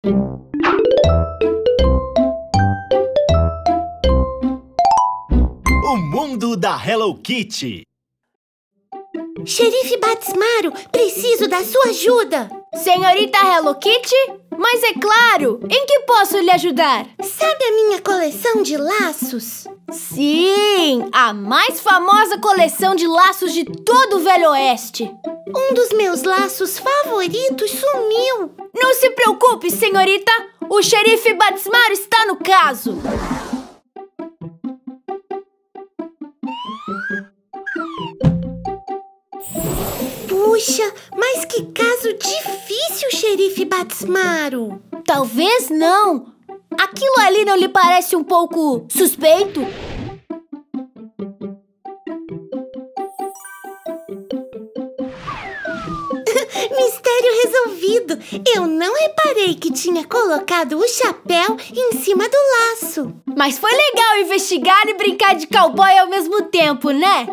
O mundo da Hello Kitty. Xerife Batsmaro, preciso da sua ajuda. Senhorita Hello Kitty? Mas é claro! Em que posso lhe ajudar? Sabe a minha coleção de laços? Sim! A mais famosa coleção de laços de todo o Velho Oeste. Um dos meus laços favoritos sumiu. Não se preocupe, senhorita! O xerife Batsmaro está no caso. Puxa, mas que caso difícil, xerife Batsmaro. Talvez não. Aquilo ali não lhe parece um pouco suspeito? Mistério resolvido. Eu não reparei que tinha colocado o chapéu em cima do laço. Mas foi legal investigar e brincar de cowboy ao mesmo tempo, né?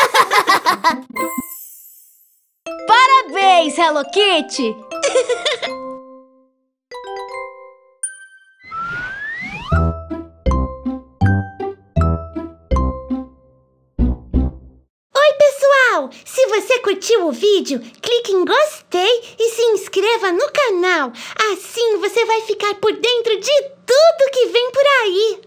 Parabéns, Hello Kitty! Oi, pessoal! Se você curtiu o vídeo, clique em gostei e se inscreva no canal. Assim você vai ficar por dentro de tudo que vem por aí.